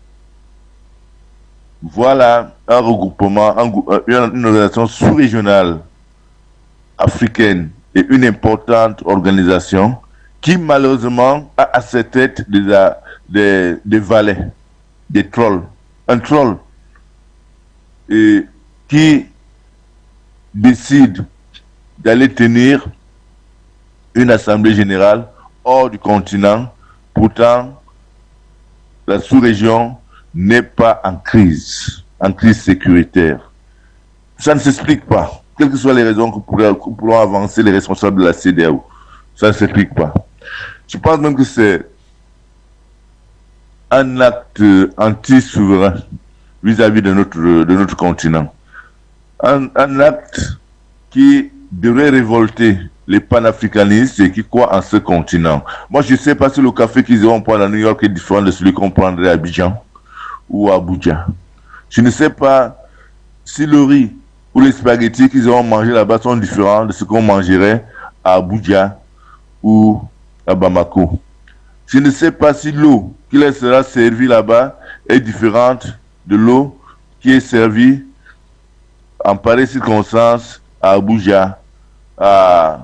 Voilà un regroupement, un, une organisation sous-régionale africaine et une importante organisation qui malheureusement a à sa tête des, des, des valets, des trolls, un troll et qui décide d'aller tenir une assemblée générale hors du continent. Pourtant, la sous-région n'est pas en crise, en crise sécuritaire. Ça ne s'explique pas. Quelles que soient les raisons que pourront avancer les responsables de la C E D E A O, ça ne s'explique pas. Je pense même que c'est un acte anti-souverain vis-à-vis de notre, de notre continent. Un, un acte qui devrait révolter les panafricanistes et qui croient en ce continent. Moi, je ne sais pas si le café qu'ils vont prendre à New York est différent de celui qu'on prendrait à Abidjan ou à Abuja. Je ne sais pas si le riz ou les spaghettis qu'ils vont manger là-bas sont différents de ce qu'on mangerait à Abuja ou à Bamako. Je ne sais pas si l'eau qui leur sera servie là-bas est différente de l'eau qui est servie en pareille circonstance à Abuja, à,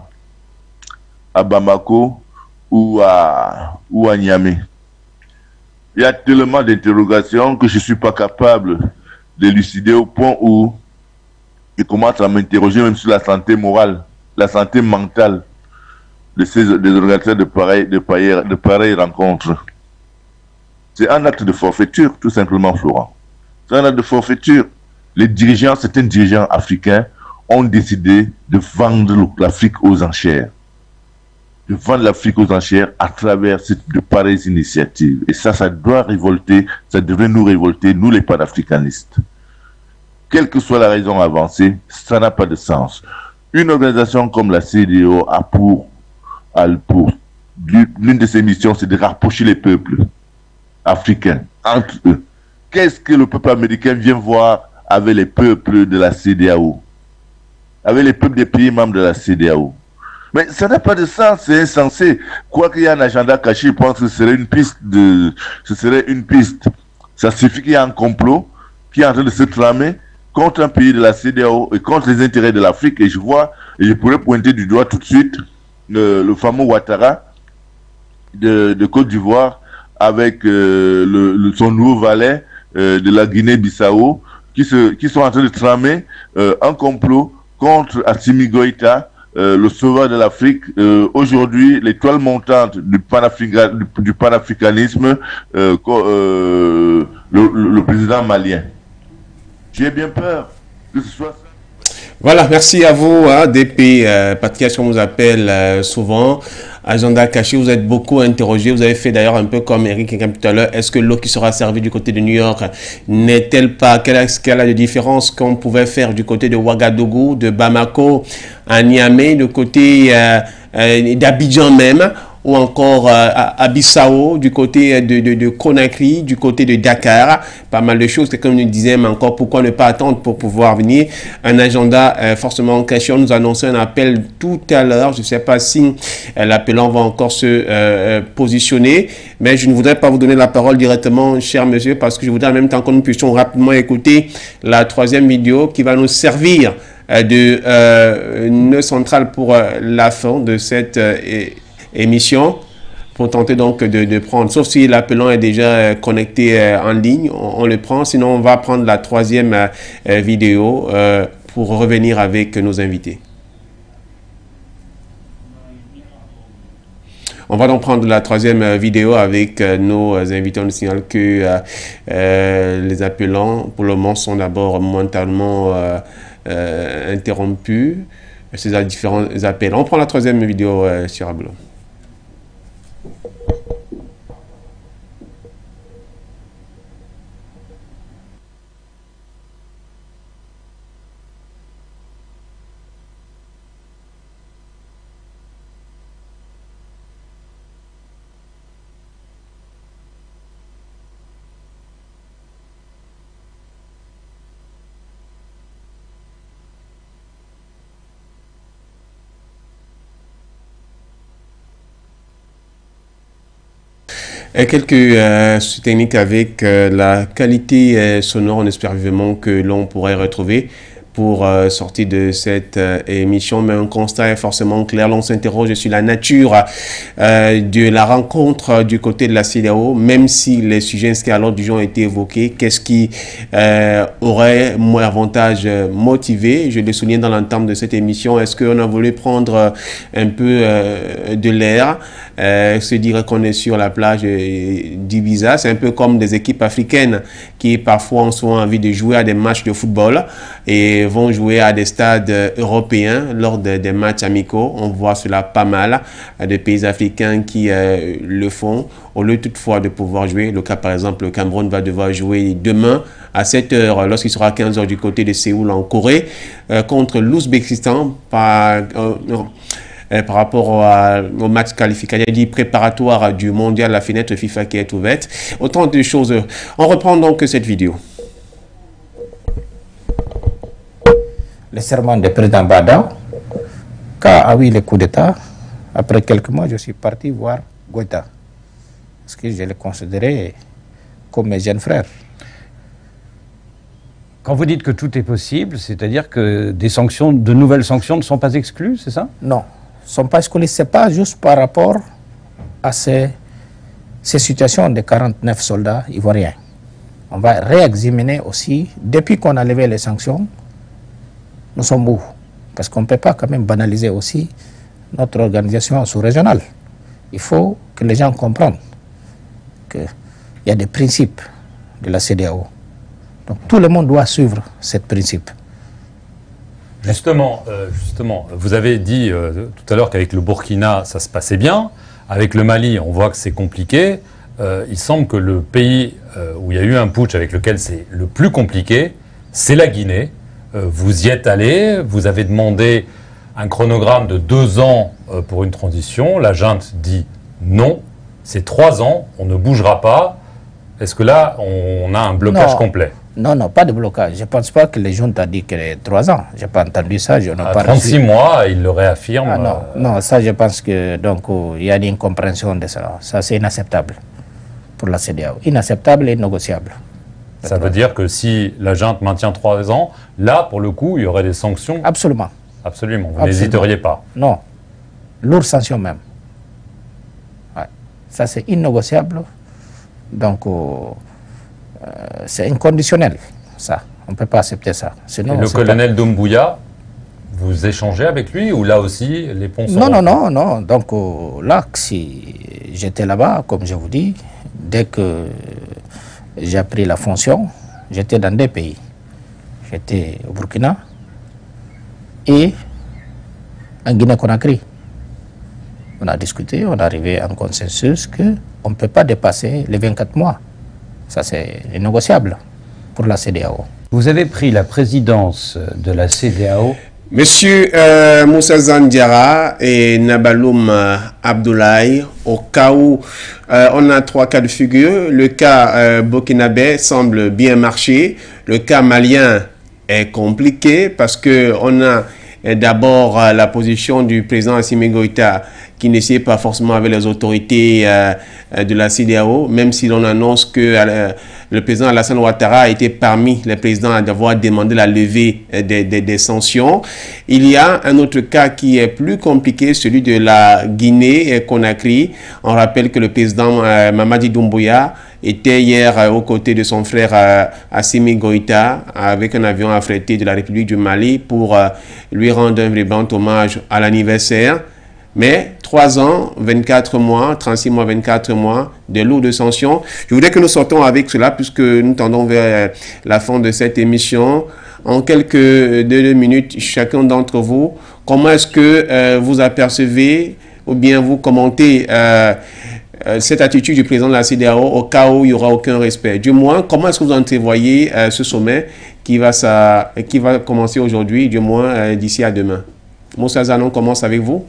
à Bamako ou à, ou à Niamey. Il y a tellement d'interrogations que je ne suis pas capable d'élucider au point où je commence à m'interroger même sur la santé morale, la santé mentale de ces des organisateurs de pareilles de pareille, de pareille rencontres. C'est un acte de forfaiture, tout simplement, Florent. C'est un acte de forfaiture. Les dirigeants, certains dirigeants africains ont décidé de vendre l'Afrique aux enchères. De vendre l'Afrique aux enchères à travers de pareilles initiatives. Et ça, ça doit révolter, ça devrait nous révolter, nous les panafricanistes. Quelle que soit la raison avancée, ça n'a pas de sens. Une organisation comme la C E D E A O a pour, a pour l'une de ses missions, c'est de rapprocher les peuples africains entre eux. Qu'est-ce que le peuple américain vient voir avec les peuples de la C E D E A O, avec les peuples des pays membres de la C E D E A O? Mais ça n'a pas de sens, c'est insensé. Quoi qu'il y ait un agenda caché, je pense que ce serait une piste de, ce serait une piste. Ça suffit qu'il y ait un complot qui est en train de se tramer contre un pays de la C E D E A O et contre les intérêts de l'Afrique. Et je vois, et je pourrais pointer du doigt tout de suite le, le fameux Ouattara de, de Côte d'Ivoire avec euh, le, le, son nouveau valet euh, de la Guinée-Bissau qui, se, qui sont en train de tramer euh, un complot contre Assimi Goïta, euh, le sauveur de l'Afrique. Euh, Aujourd'hui, l'étoile montante du, panafrica, du, du panafricanisme, euh, euh, le, le, le président malien. J'ai bien peur que ce soit ça. Voilà, merci à vous, hein, D P, euh, Patrice, on vous appelle euh, souvent. Agenda caché, vous êtes beaucoup interrogé. Vous avez fait d'ailleurs un peu comme Eric et tout à l'heure. Est-ce que l'eau qui sera servie du côté de New York n'est-elle pas, quelle est-ce qu'elle a de différence qu'on pouvait faire du côté de Ouagadougou, de Bamako, à Niamey, du côté euh, euh, d'Abidjan même? ou encore euh, à, à Bissau, du côté de, de, de Conakry, du côté de Dakar. Pas mal de choses, comme nous disais, mais encore pourquoi ne pas attendre pour pouvoir venir. Un agenda euh, forcément en question. Nous annonçons un appel tout à l'heure. Je ne sais pas si euh, l'appelant va encore se euh, positionner, mais je ne voudrais pas vous donner la parole directement, cher monsieur, parce que je voudrais en même temps que nous puissions rapidement écouter la troisième vidéo qui va nous servir euh, de euh, nœud central pour euh, la fin de cette euh, émission, pour tenter donc de, de prendre, sauf si l'appelant est déjà euh, connecté euh, en ligne, on, on le prend, sinon on va prendre la troisième euh, euh, vidéo euh, pour revenir avec nos invités. On va donc prendre la troisième vidéo avec euh, nos invités. On nous signale que euh, euh, les appelants, pour le moment, sont d'abord momentanément euh, euh, interrompus. Ces différents appels. On prend la troisième vidéo euh, sur Ablo. Et quelques euh, techniques avec euh, la qualité euh, sonore. On espère vivement que l'on pourrait retrouver pour euh, sortir de cette euh, émission, mais un constat est forcément clair. L'on s'interroge sur la nature euh, de la rencontre euh, du côté de la C E D E A O, même si les sujets inscrits à l'ordre du jour ont été évoqués. Qu'est-ce qui euh, aurait moins avantage euh, motivé? Je le souligne dans l'entame de cette émission. Est-ce qu'on a voulu prendre euh, un peu euh, de l'air, euh, se dire qu'on est sur la plage euh, d'Ibiza? C'est un peu comme des équipes africaines qui parfois ont souvent envie de jouer à des matchs de football et vont jouer à des stades européens lors de, des matchs amicaux. On voit cela pas mal de pays africains qui euh, le font au lieu toutefois de pouvoir jouer. Le cas par exemple, le Cameroun va devoir jouer demain à sept heures lorsqu'il sera quinze heures du côté de Séoul en Corée euh, contre l'Ouzbékistan par, euh, euh, par rapport à, au match qualificatif dit préparatoire du mondial, la fenêtre FIFA qui est ouverte. Autant de choses. On reprend donc cette vidéo. Le serment du président Bada, quand a eu le coup d'État, après quelques mois, je suis parti voir Goïta. Parce que je le considérais comme mes jeunes frères. Quand vous dites que tout est possible, c'est-à-dire que des sanctions, de nouvelles sanctions ne sont pas exclues, c'est ça? Non, ne sont pas exclues. Ce n'est pas juste par rapport à ces, ces situations de quarante-neuf soldats ivoiriens. On va réexaminer aussi, depuis qu'on a levé les sanctions, nous sommes où? Parce qu'on ne peut pas quand même banaliser aussi notre organisation sous-régionale. Il faut que les gens comprennent qu'il y a des principes de la C E D E A O. Donc tout le monde doit suivre ces principes. Justement, euh, justement, vous avez dit euh, tout à l'heure qu'avec le Burkina, ça se passait bien. Avec le Mali, on voit que c'est compliqué. Euh, il semble que le pays euh, où il y a eu un putsch avec lequel c'est le plus compliqué, c'est la Guinée. Vous y êtes allé, vous avez demandé un chronogramme de deux ans pour une transition. La junte dit non, c'est trois ans, on ne bougera pas. Est-ce que là, on a un blocage non, complet? Non, non, pas de blocage. Je ne pense pas que les juntes ont dit que les trois ans. Je n'ai pas entendu ça. Je n'ai pas trente-six mois, il le réaffirme. Ah, non, euh... non, ça je pense que donc il y a une incompréhension de ça. Ça c'est inacceptable pour la C E D E A O. Inacceptable et négociable. Ça veut dire que si la junte maintient trois ans, là, pour le coup, il y aurait des sanctions? Absolument. Absolument. Vous n'hésiteriez pas? Non. Lourde sanction même. Ouais. Ça, c'est innégociable. Donc, euh, c'est inconditionnel, ça. On ne peut pas accepter ça. Sinon, Et le colonel pas... Doumbouya, vous échangez avec lui ou là aussi, les ponts sont... Non, non, non, non. Donc, euh, là, si j'étais là-bas, comme je vous dis, dès que... j'ai pris la fonction, j'étais dans deux pays. J'étais au Burkina et en Guinée-Conakry. On a discuté, on est arrivé à un consensus qu'on ne peut pas dépasser les vingt-quatre mois. Ça, c'est négociable pour la C E D E A O. Vous avez pris la présidence de la C E D E A O Monsieur euh, Moussa Zandiara et Nabaloum euh, Abdoulaye, au cas où euh, on a trois cas de figure, le cas euh, burkinabé semble bien marcher, le cas malien est compliqué parce que on a euh, d'abord euh, la position du président Assimi Goïta qui n'essaie pas forcément avec les autorités euh, de la C D A O, même si l'on annonce que euh, le président Alassane Ouattara a été parmi les présidents à avoir demandé la levée euh, des, des, des sanctions. Il y a un autre cas qui est plus compliqué, celui de la Guinée-Conakry. On rappelle que le président euh, Mamadi Doumbouya était hier euh, aux côtés de son frère euh, Assimi Goïta avec un avion affrété de la République du Mali pour euh, lui rendre un vibrant hommage à l'anniversaire. Mais trois ans, vingt-quatre mois, trente-six mois, vingt-quatre mois, de lourdes sanctions. Je voudrais que nous sortons avec cela puisque nous tendons vers la fin de cette émission. En quelques deux minutes, chacun d'entre vous, comment est-ce que euh, vous apercevez ou bien vous commentez euh, euh, cette attitude du président de la C D A O au cas où il n'y aura aucun respect? Du moins, comment est-ce que vous entrevoyez euh, ce sommet qui va, ça, qui va commencer aujourd'hui, du moins euh, d'ici à demain? Moussa Zanon, on commence avec vous.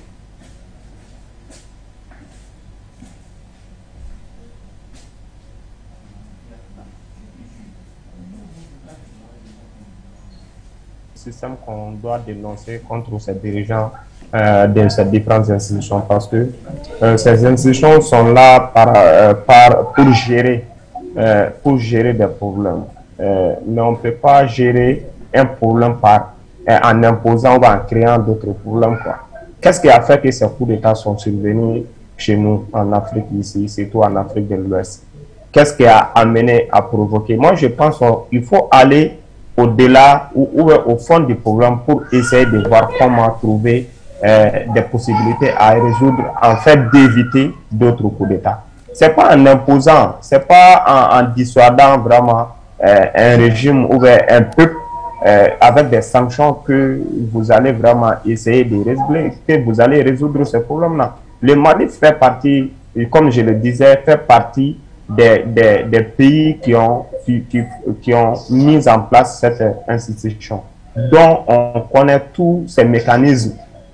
Système qu'on doit dénoncer contre ces dirigeants euh, de ces différentes institutions parce que euh, ces institutions sont là par, euh, par, pour, gérer, euh, pour gérer des problèmes. Euh, mais on ne peut pas gérer un problème par, euh, en imposant ou en créant d'autres problèmes. Qu'est-ce qui a fait que ces coups d'État sont survenus chez nous en Afrique ici, surtout en Afrique de l'Ouest? Qu'est-ce qui a amené à provoquer? Moi, je pense qu'il faut aller au-delà ou, ou au fond du problème pour essayer de voir comment trouver euh, des possibilités à résoudre, en fait d'éviter d'autres coups d'État. C'est pas en imposant, c'est pas en, en dissuadant vraiment euh, un régime ou un peuple euh, avec des sanctions que vous allez vraiment essayer de résoudre, que vous allez résoudre ces problèmes-là. Le Mali fait partie, comme je le disais, fait partie Des, des, des pays qui ont, qui, qui, qui ont mis en place cette institution, dont on connaît tous ces mécanismes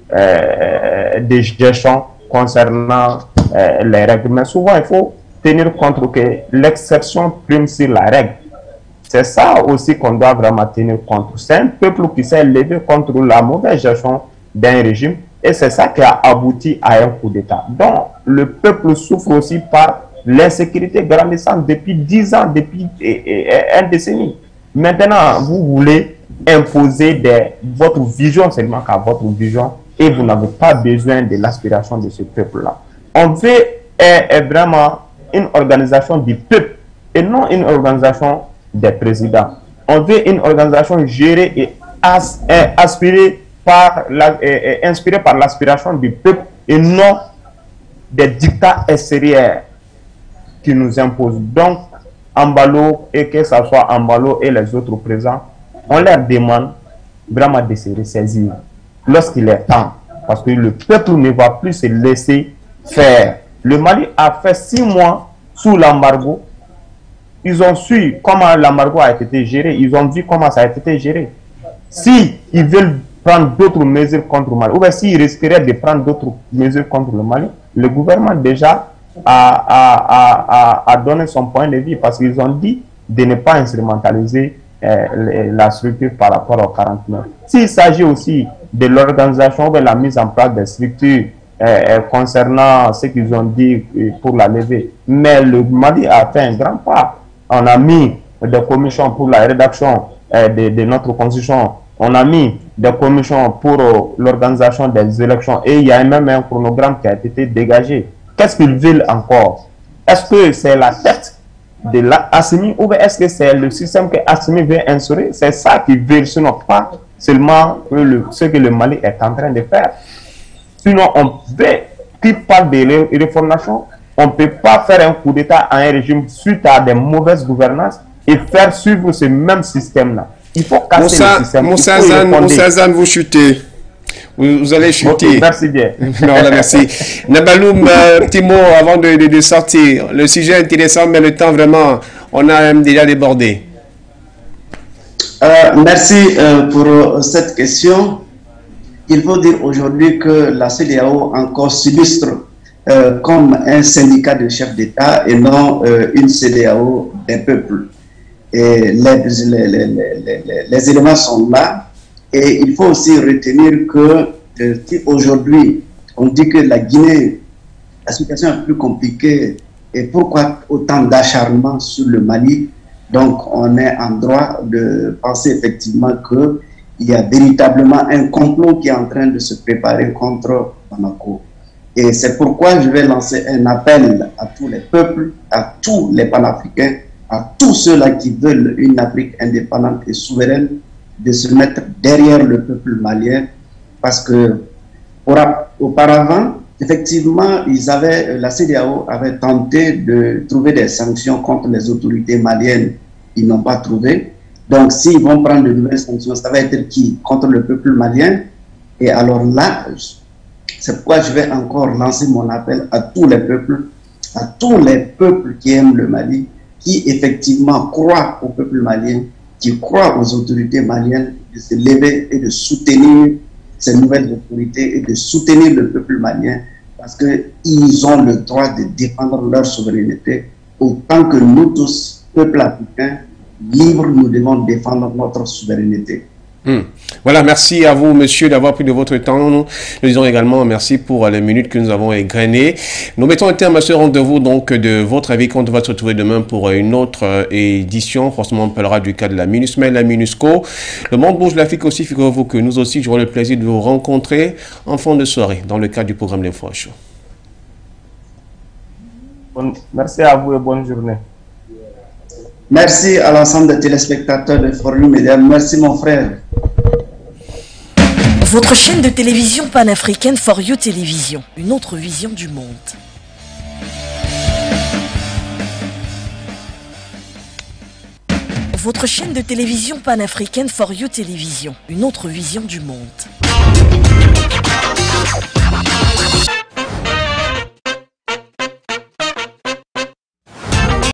euh, de gestion concernant euh, les règles. Mais souvent, il faut tenir compte que l'exception prime sur la règle. C'est ça aussi qu'on doit vraiment tenir compte. C'est un peuple qui s'est levé contre la mauvaise gestion d'un régime et c'est ça qui a abouti à un coup d'État. Donc, le peuple souffre aussi par l'insécurité grandissante depuis dix ans, depuis et, et, un décennie. Maintenant, vous voulez imposer des, votre vision seulement qu'à votre vision et vous n'avez pas besoin de l'aspiration de ce peuple-là. On veut est, est vraiment une organisation du peuple et non une organisation des présidents. On veut une organisation gérée et as, et aspirée par la, et, et inspirée par l'aspiration du peuple et non des dictats extérieurs qui nous imposent. Donc, Ambalo, et que ce soit Ambalo et les autres présents, on leur demande vraiment de se ressaisir lorsqu'il est temps. Parce que le peuple ne va plus se laisser faire. Le Mali a fait six mois sous l'embargo. Ils ont su comment l'embargo a été géré. Ils ont vu comment ça a été géré. Si ils veulent prendre d'autres mesures contre le Mali, ou bien s'ils risqueraient de prendre d'autres mesures contre le Mali, le gouvernement déjà A, a, a, a donné son point de vue parce qu'ils ont dit de ne pas instrumentaliser euh, la structure par rapport au quarante-neuf. S'il s'agit aussi de l'organisation ou de la mise en place des structures euh, concernant ce qu'ils ont dit euh, pour la levée, mais le Mali a fait un grand pas. On a mis des commissions pour la rédaction euh, de, de notre constitution, on a mis des commissions pour euh, l'organisation des élections et il y a même un chronogramme qui a été dégagé. Qu'est-ce qu'ils veulent encore? Est-ce que c'est la tête de l'Assimi ou est-ce que c'est le système que Assimi veut instaurer? C'est ça qu'ils veulent, sinon pas seulement le, ce que le Mali est en train de faire. Sinon, on veut, qui parle de réformation, on ne peut pas faire un coup d'État à un régime suite à des mauvaises gouvernances et faire suivre ce même système-là. Il faut casser Moussa, le système. Moussa Zan, Moussa Zan, vous chutez. Vous, vous allez chuter. Okay, merci bien. Voilà, merci. Nabaloum, euh, petit mot avant de, de, de sortir. Le sujet est intéressant, mais le temps vraiment, on a même déjà débordé. Euh, merci euh, pour cette question. il faut dire aujourd'hui que la C E D E A O encore s'illustre euh, comme un syndicat de chefs d'État et non euh, une C E D E A O des peuples. Et les, les, les, les, les éléments sont là. Et il faut aussi retenir que euh, si aujourd'hui on dit que la Guinée, la situation est plus compliquée, et pourquoi autant d'acharnement sur le Mali? Donc on est en droit de penser effectivement qu'il y a véritablement un complot qui est en train de se préparer contre Bamako. Et c'est pourquoi je vais lancer un appel à tous les peuples, à tous les panafricains, à tous ceux-là qui veulent une Afrique indépendante et souveraine, de se mettre derrière le peuple malien, parce que auparavant, effectivement, ils avaient, la C E D E A O avait tenté de trouver des sanctions contre les autorités maliennes. Ils n'ont pas trouvé. Donc, s'ils vont prendre de nouvelles sanctions, ça va être qui? Contre le peuple malien. Et alors là, c'est pourquoi je vais encore lancer mon appel à tous les peuples, à tous les peuples qui aiment le Mali, qui effectivement croient au peuple malien, qui croient aux autorités maliennes, de se lever et de soutenir ces nouvelles autorités et de soutenir le peuple malien, parce qu'ils ont le droit de défendre leur souveraineté, autant que nous tous, peuple africain, libres, nous devons défendre notre souveraineté. Hum. Voilà, merci à vous, monsieur, d'avoir pris de votre temps. Nous disons également merci pour les minutes que nous avons égrenées. Nous mettons un terme à ce rendez-vous, donc, de votre avis, quand on va se retrouver demain pour une autre édition. Forcément, on parlera du cas de la MINUSMA et la MINUSCO. Le Monde bouge l'Afrique aussi, figurez-vous que nous aussi, j'aurai le plaisir de vous rencontrer en fin de soirée, dans le cadre du programme L'Info Show. Bon, merci à vous et bonne journée. Merci à l'ensemble des téléspectateurs de Forum Média. Merci mon frère. Votre chaîne de télévision panafricaine For You Télévision, une autre vision du monde. Votre chaîne de télévision panafricaine For You Télévision, une autre vision du monde.